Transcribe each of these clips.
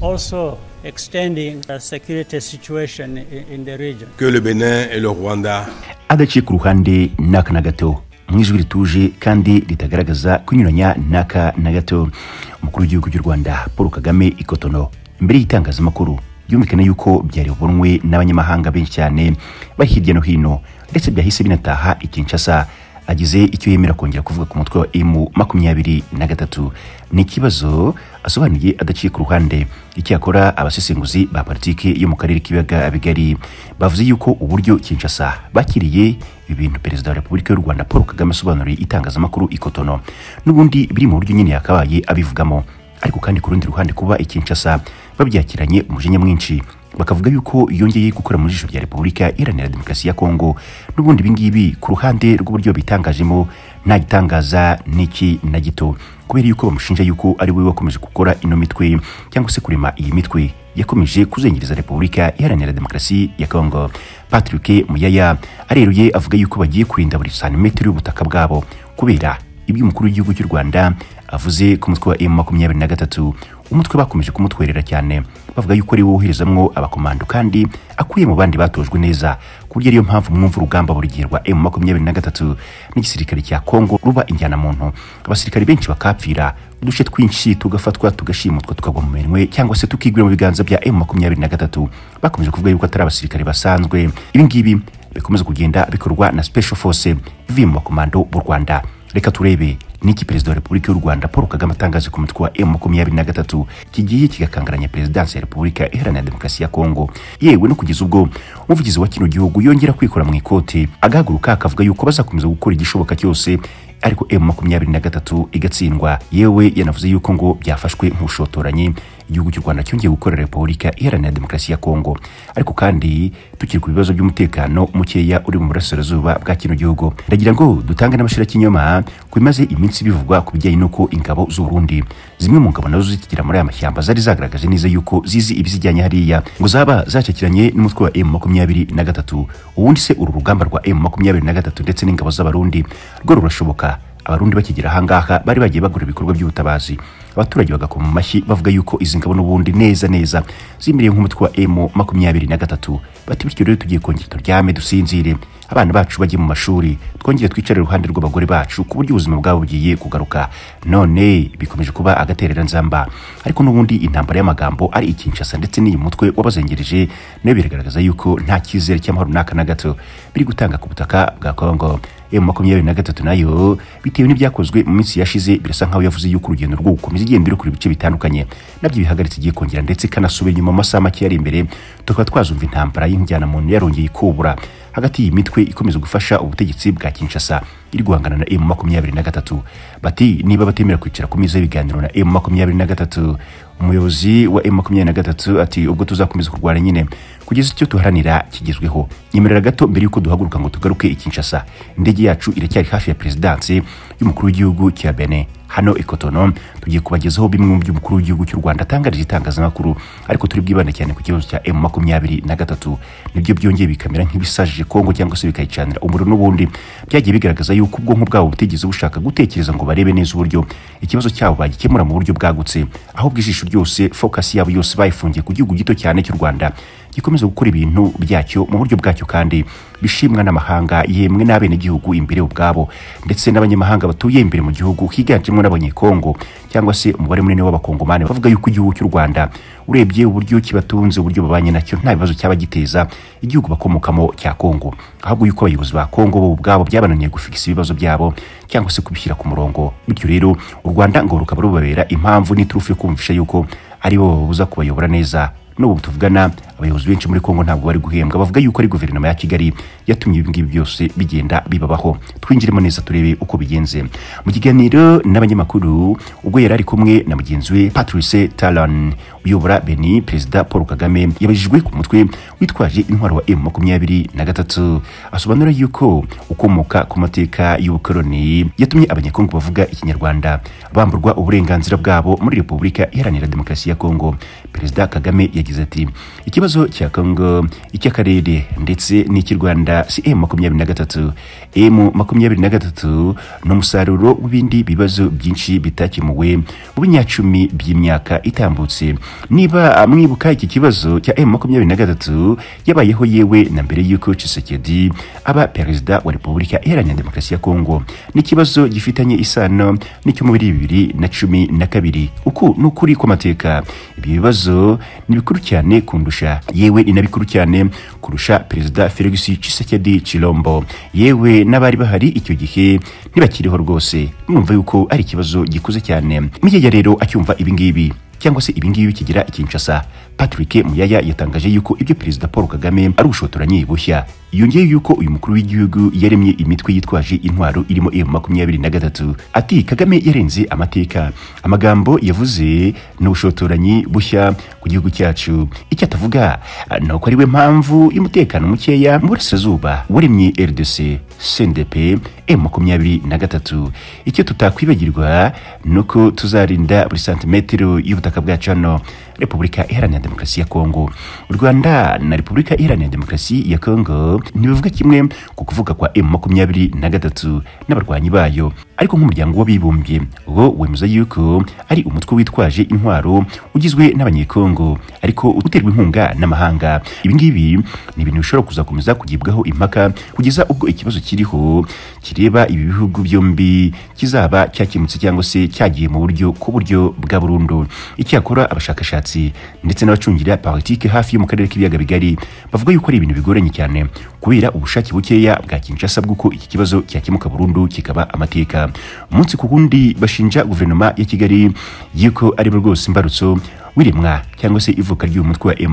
also extending the security situation in the region. Que le Bénin et le Rwanda adaciye ku ruhande n'aka na gato mu ijwi rituje kandi ritagaragaza kunyuranya n'aka na gato. Umukuru w'igihugu cy'u Rwanda Paul Kagame i Cotonou imbere y'itangazamakuru byumvikana yuko byari bubonwe n'abanyamahanga benshi cyane bari hirya no hino, ndetse byahise binataha i Kinshasa. Agize icyo yemera kongera kuvuga ku mutwe wa M23. Ni ikibazo asobanuye adaciye ku ruhande. Icyakora abasesenguzi ba politike yo mu karere k'ibiyaga bigari bavuze yuko uburyo Kinshasa bakiriye ibintu Perezida wa Repubulika y'u Rwanda Paul Kagame asobanuriye itangazamakuru i Cotonou n'ubundi biri mu buryo nyine yakabaye abivugamo, ariko kandi ku rundi ruhande kuba i Kinshasa babyakiranye umujinya mwinshi, bakavuga yuko yongeye gukora mu jisho rya Repubulika Iharanira Demokarasi ya Kongo. N'ubundi bingibi ku ruhande rw'uburyo bitangajemo nta gitangaza n'iki na gito, kubera yuko bamushinja yuko ari we wakomeje gukora ino mitwe cyangwa se kurema iyi mitwe yakomeje kuzengereza Repubulika Iharanira Demokarasi ya Kongo. Patrick Muyaya areruye avuga yuko bagiye kurinda buri santimetero y'ubutaka bwabo kubera ibyo umukuru w'igihugu cy'u Rwanda avuze ku mutwe wa M23. Umutwe bakomeje kumutwerera cyane, bavuga yuko ari woherezamwo abakomando kandi akuye mu bandi batojwe neza, ku buryo ariyo mpamvu mwumva urugamba buri gihe rwa M23 n'igisirikare cya Kongo ruba injyana muntu. Abasirikare benshi bakapfira, uduce twinshi tugafatwa tugashimutwa tukagwa mu minwe cyangwa se tukigwira mu biganza bya M23. Bakomeje kuvuga yuko atari abasirikare basanzwe. Ibi ngibi bikomeza kugenda bikorwa na Special Force ivuye mu bakomando b'u Rwanda. Reka turebe niki Perezida wa Repubulika y'u Rwanda Paul Kagame atangaje ku mutwe wa M23 kigiye kigakangaranya Perezidansi ya Repubulika Iharanira Demokarasi ya Kongo. Yewe no kugeza ubwo umuvugizi wa kino gihugu yongera kwikora mu ikote agahaguruka akavuga yuko bazakomeza gukora igishoboka cyose ariko M23 igatsindwa. Yewe yanavuze yuko ngo byafashwe nk'ushotoranye igihugu cy'u Rwanda cyongeye gukora Repubulika Iharanira Demokarasi ya Kongo. Ariko kandi tukiri ku bibazo by'umutekano mukeya uri mu burasirazuba bwa kino gihugu, ndagira ngo dutange n'amashira kinyoma ku bimaze iminsi bivugwa ku bijyanye n'uko ingabo z'u Burundi, zimwe mu ngabo nazo zikigira muri aya mashyamba, zari zagaragaje neza yuko zizi ibizijyanye hariya ngo zaba zacakiranye n'umutwe wa M23. Ubundi se uru rugamba rwa M23 ndetse n'ingabo z'abarundi rwo rurashoboka? Abarundi bakigera ahangaha bari bagiye bagura ibikorwa by'ubutabazi, abaturage bagakoma mu mashyi bavuga yuko izi ngabo n'ubundi neza zimiriye nk'umutwe wa M23. Bati bityo rero tugiye kongera turyame dusinzire, abana bacu bajye mu mashuri, twongere twicare iruhande rw'abagore bacu ku buryo ubuzima bwabo bugiye kugaruka. None bikomeje kuba agaterera nzamba. Ariko n'ubundi intambara y'amagambo ari i Kinshasa ndetse n'iyi mutwe wabazengereje nayo biragaragaza yuko nta cyizere cy'amahoro n'aka na gato biri gutanga ku butaka bwa Kongo. M23 nayo bitewe n'ibyakozwe mu minsi yashize birasa nkaho yavuze yuko urugendo rwo gukomeza igenda kuri bice bitandukanye nabyo bihagaritse igiye kongera, ndetse kanasubira inyuma mu masaha make yari imbere tukaba twazumva intambara y'injyana muntu yarongeye kubura hagati y'imitwe ikomeza gufasha ubutegetsi bwa Kinshasa iri guhangana na M23. Bati niba batemera kwicara ku meza y'ibiganiro na M23, umuyobozi wa M23 ati ubwo tuzakomeza kurwana nyine kugeza icyo tuharanira kigezweho. Nyemerera gato mbere yuko duhaguruka ngo tugaruke i Kinshasa, indege yacu iracyari hafi ya Perezidansi y'umukuru w'igihugu cya Benin hano i Cotonou. Tugiye kubagezaho bimwe mu by'umukuru w'igihugu cy'u Rwanda atangarije itangazamakuru, ariko turi bwibanda cyane ku kibazo cya M23. Nibyo byongeye bikamera nk'ibisajije Kongo cyangwa se bikayicanira umuriro. N'ubundi byagiye bigaragaza yuko ubwonko bwabo butigeze bushaka gutekereza ngo barebe neza uburyo ikibazo cyabo bagikemura mu buryo bwagutse, ahubwo ijisho ryose, focus yabo yose bayifungiye ku gihugu gito cyane cy'u Rwanda gikomeza gukora ibintu byacyo mu buryo bwacyo kandi bishimwa n'amahanga, yemwe n'abenegihugu imbere ubwabo ndetse n'abanyamahanga batuye imbere mu gihugu higanjemo n'abanyekongo cyangwa se umubare munini w'abakongomani. Bavuga yuko igihugu cy'u Rwanda urebye uburyo kibatunze, uburyo babanye nacyo, nta bibazo cyaba giteza igihugu bakomokamo cya Kongo, ahubwo yuko abayobozi ba Kongo bo ubwabo byabananiye gufikisa ibibazo byabo cyangwa se kubishyira ku murongo. Bityo rero u Rwanda ngo rukaba rubabera impamvu n'iturufu yo kumvisha yuko ari bo babuza kubayobora neza. N'ubu tuvugana abayobozi benshi muri Kongo ntabwo bari guhembwa, bavuga yuko ari guverinoma ya Kigali yatumye ibingibi byose bigenda bibabaho. Twinjiremo neza turebe uko bigenze. Mu kiganiro n'abanyamakuru ubwo yari ari kumwe na mugenzi we Patrice Talon uyobora Benin, Perezida Paul Kagame yabajijwe ku mutwe witwaje intwaro wa M23, asobanura yuko ukomoka ku mateka y'ubukoloni yatumye abanyekongo bavuga ikinyarwanda bamburwa uburenganzira bwabo muri Repubulika Iharanira Demokarasi ya Kongo. Perezida Kagame yagize ati ikibazo ikibazo cya Kongo, icy'akarere ndetse n'icy'u Rwanda si M23. M23 n'umusaruro w'ibindi bibazo byinshi bitakemuwe mu binyacumi by'imyaka itambutse. Niba mwibuka iki kibazo cya M23 yabayeho yewe na mbere y'uko Tshisekedi aba perezida wa Repubulika Iharanira Demokarasi ya Kongo, n'ikibazo gifitanye isano n'icyo mu 2012. Uku n'ukuri kw'amateka. Ibi bibazo ni bikuru cyane kundusha, yewe ni nabikuru cyane kurusha perezida Felix Tshisekedi Chilombo, yewe n'abari bahari icyo gihe ntibakiriho rwose. Mwumva yuko ari ikibazo gikuze cyane. Mujye rero acyumva ibingibi cyangwa se ibingibi kigira Kinshasa, Patrick Muyaya yatangaje yuko ibyo perezida Paul Kagame ari ubushotoranyi bushya. Yongeye yuko uyu mukuru w'igihugu yaremye imitwe yitwaje intwaro irimo M23. Ati Kagame yarenze amateka, amagambo yavuze n'ubushotoranyi bushya ku gihugu cyacu. Icyo atavuga nuko ari we mpamvu y'umutekano mukeya mu burasirazuba waremye RDC, CNDP, M23. Icyo tutakwibagirwa nuko tuzarinda buri santimetero y'ubutaka bwacu hano Repubulika Iharanira Demokarasi ya Kongo. U Rwanda na Repubulika Iharanira Demokarasi ya Kongo ntibivuga kimwe ku kuvuga kwa M23 n'abarwanyi bayo, ariko nk'umuryango w'abibumbye wo wemeza yuko ari umutwe witwaje intwaro ugizwe n'abanyekongo ariko uterwa inkunga n'amahanga. Ibi ngibi ni ibintu bishobora kuzakomeza kugibwaho impaka kugeza ubwo ikibazo kiriho kireba ibi bihugu byombi kizaba cyakemutse cyangwa se cyagiye mu buryo bwa burundu. Icyakora abashakashatsi ndetse n'abacungira politike hafi yo mu karere k'ibiyaga bigari bavuga yuko ari ibintu bigoranye cyane kubera ubushake bukeya bwa Kinshasa bw'uko iki kibazo cyakemuka burundu kikaba amateka. Umunsi ku wundi bashinja guverinoma ya Kigali yuko ari rwose imbarutso wiremwa cyangwa se ivuka ry'umutwe wa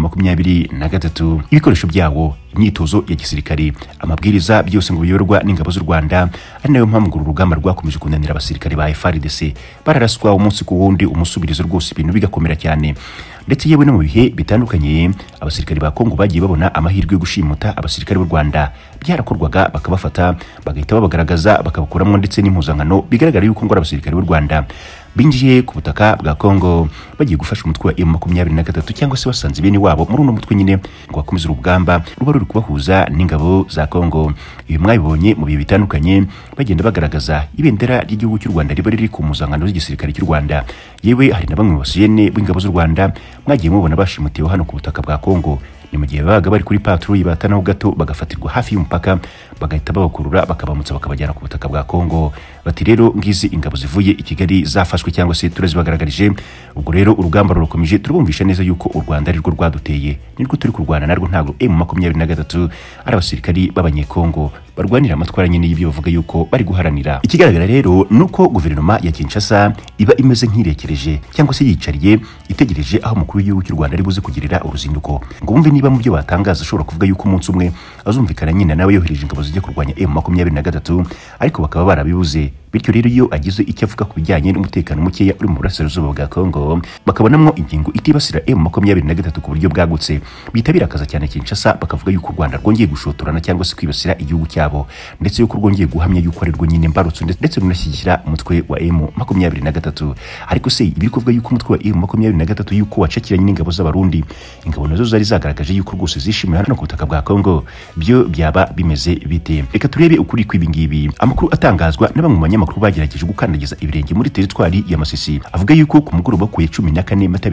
M23, ibikoresho byawo, imyitozo ya gisirikare, amabwiriza byose ngo biyorwa n'ingabo z'u Rwanda. Ari nayo mpamvu urugamba rwakomeje kunanira abasirikare ba FARDC, bararaswa umunsi ku wundi umusubirizo rwose, ibintu bigakomera cyane. Ndetse yewe no mu bihe bitandukanye abasirikare ba Kongo bagiye babona amahirwe yo gushimuta abasirikare b'u Rwanda, byarakorwaga bakabafata bagahita babagaragaza bakabakuramo ndetse n'impuzankano bigaragara yuko ngo abasirikare b'u Rwanda binjiye ku butaka bwa Kongo bagiye gufasha umutwe wa M23 cyangwa se basanze bene wabo muri uno mutwe nyine ngo bakomeze urugamba ruba ruri kubahuza n'ingabo za Kongo. Ibi mwabibonye mu bihe bitandukanye bagenda bagaragaza ibendera ry'igihugu cy'u Rwanda riba riri ku muzankano z'igisirikare cy'u Rwanda. Yewe hari na bamwe mu basiyene b'ingabo z'u Rwanda mwagiye mubona bashimutiwe hano ku butaka bwa Kongo. Ni mu gihe babaga bari kuri patrouille batanaho gato bagafatirwa hafi y'umupaka bagahita babakurura bakabamutsa bakabajyana ku butaka bwa Kongo. Bati rero ngizi ingabo zivuye i Kigali zafashwe cyangwa se turazibagaragarije. Ubwo rero urugamba rukomeje, turubumvisha neza yuko u Rwanda ari rwo rwaduteye, nirwo turi kurwana narwo, ntabwo M23 ari abasirikari b'abanyekongo barwanira amatwara nyine y'ibyo bavuga yuko bari guharanira. Ikigaragara rero nuko guverinoma ya Kinshasa iba imeze nk'irekereje cyangwa se yicariye itegereje aho umukuru w'igihugu cy'u Rwanda ari buze kugirira uruzinduko ngo bumve niba mu byo batangaza ashobora kuvuga yuko umunsi umwe azumvikana nyine nawe yohereje ingabo zijya kurwanya M23, ariko bakaba barabibuze. Bityo rero iyo agize icyo avuga ku bijyanye n'umutekano mukeya uri mu burasirazuba bwa Kongo bakabonamo ingingo itibasira M23 ku buryo bwagutse, bitabira akaza cyane Kinshasa bakavuga yuko u Rwanda rwongeye gushotorana cyangwa se kwibasira igihugu cyabo, ndetse yuko rwongeye guhamya yuko ari rwo nyine mbarutso ndetse runashyigikira umutwe wa M23. Ariko se ibiri kuvuga yuko umutwe wa M23 yuko wacakiranye n'ingabo z'abarundi, ingabo nazo zari zagaragaje yuko rwose zishimira hano ku butaka bwa Kongo, byo byaba bimeze bite? Reka turebe ukuri kw'ibingibi. Amakuru atangazwa na bamwe mu banyamakuru bagerageje gukandagiza ibirenge muri teritwari ya Masisi avuga yuko ku mugoroba ku 14 Mata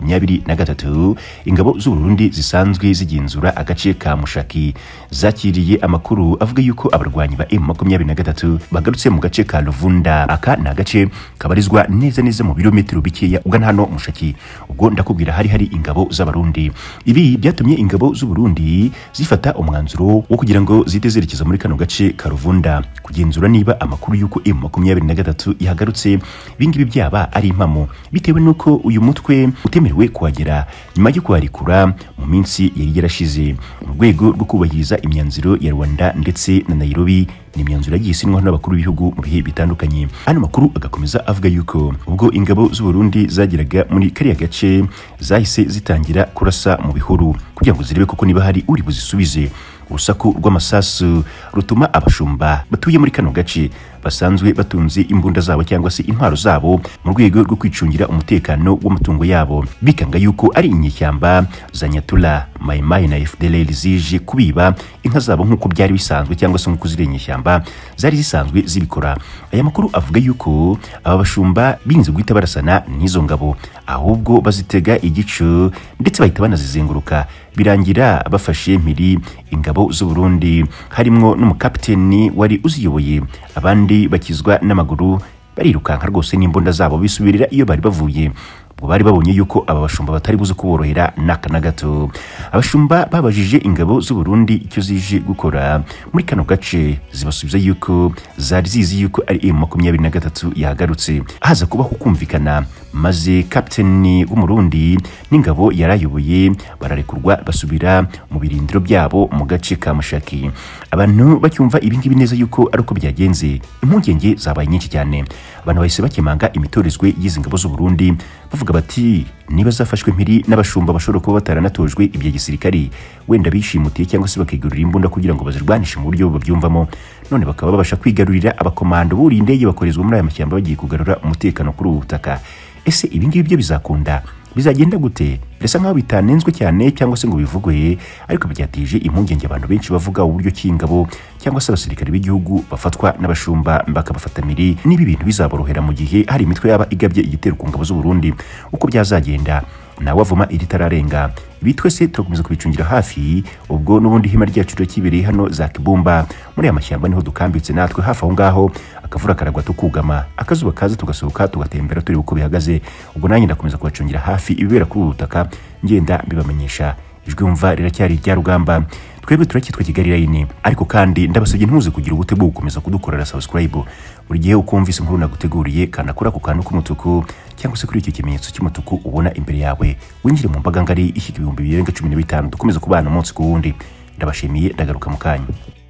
2023 ingabo z'u Burundi zisanzwe zigenzura agace ka Mushaki zakiriye amakuru avuga yuko abarwanyi ba M23 bagarutse mu gace ka Luvunda. Aka na gace kabarizwa neza mu birometero bikeya ugana hano Mushaki. Ubwo ndakubwira hari ingabo z'abarundi. Ibi byatumye ingabo z'u Burundi zifata umwanzuro wo kugira ngo zitezerekeza muri kano gace ka Luvunda kugenzura niba amakuru yuko M23 yahagarutse bingibi byaba ari impamo, bitewe nuko uyu mutwe utemerewe kuhagera nyuma yo kuharikura mu minsi yari yarashize mu rwego rwo kubahiriza imyanzuro ya Rwanda ndetse na Nairobi. Ni imyanzuro yagiye isinywa n'abakuru b'ibihugu mu bihe bitandukanye. Hano makuru agakomeza avuga yuko ubwo ingabo z'u Burundi zageraga muri kariya gace zahise zitangira kurasa mu bihuru kugira ngo zirebe koko niba hari uri buzisubize. Urusaku rw'amasasu rutuma abashumba batuye muri kano gace basanzwe batunze imbunda zabo cyangwa se intwaro zabo mu rwego rwo kwicungira umutekano w'amatungo yabo, bikanga yuko ari inyeshyamba za Nyatura, Mai Mai na FDLR zije kubiba inka zabo nk'uko byari bisanzwe cyangwa se nk'uko ziri inyeshyamba zari zisanzwe zibikora. Aya makuru avuga yuko aba bashumba birinze guhita barasana n'izo ngabo, ahubwo bazitega igico ndetse bahita banazizenguruka, birangira bafashe mpiri ingabo z'u Burundi, harimwo n'umukapiteni wari uziyoboye, abandi bakizwa n'amaguru barirukanka rwose n'imbunda zabo bisubirira iyo bari bavuye. Ubwo bari babonye yuko aba bashumba batari buze kuborohera naka na gato. Abashumba babajije ingabo z'u Burundi icyo zije gukora muri kano gace, zibasubiza yuko zari zizi yuko ari M23 yagarutse. Haza kubaho kumvikana, maze kapiteni w'umurundi n'ingabo yarayoboye bararekurwa basubira mu birindiro byabo mu gace ka Mashaki. Abantu bacyumva ibingibi neza yuko ari uko byagenze, impungenge zabaye nyinshi cyane. Abantu bahise bakemanga imitorezwe y'izi ngabo z'u Burundi, bavuga bati niba zafashwe mpiri n'abashumba bashobora kuba bataranatojwe ibya gisirikari, wenda bishimutiye cyangwa se bakigurira imbunda kugira ngo bazirwanishe mu buryo babyumvamo, none bakaba babasha kwigarurira abakomando buri indege bakorezwa muri aya mashyamba bagiye kugarura umutekano kuri ubu butaka. Ese ibingibi byo bizakunda? Bizagenda gute? Birasa nkaho bitanenzwe cyane cyangwa se ngo bivugwe, ariko byatije impungenge abantu benshi bavuga uburyo cy'ingabo cyangwa se abasirikare b'igihugu bafatwa n'abashumba bakabafata miri. Nibi bintu bizaborohera mu gihe hari imitwe yaba igabye igitero ku ngabo z'u Burundi, uko byazagenda nawe avuma iri tararenga. Ibi twese turakomeza kubicungira hafi, ubwo n'ubundi hima ryacu kibereye hano za Kibumba muri amashyamba niho dukambitse natwe hafi aho ngaho, akavura karagwa tukugama, akazuba kaza tugasohoka tugatembera turi uko bihagaze. Ubwo nanjye ndakomeza kubacungira hafi ibibera kuri ubutaka, ngenda mbibamenyesha. Ijwi umva riracyari rya rugamba, twebwe turakitwa Kigali Line. Ariko kandi ndabasabye ntuze kugira ubute bwo gukomeza kudukorera subscribe buri gihe ukumvise inkuru naguteguriye, kanakora ku kantu k'umutuku cyangwa se kuri icyo kimenyetso cy'umutuku ubona imbere yawe, winjire mu mbaga ngari ishyika 2015 dukomeza kubana umunsi ku wundi. Ndabashimiye, ndagaruka mu kanya.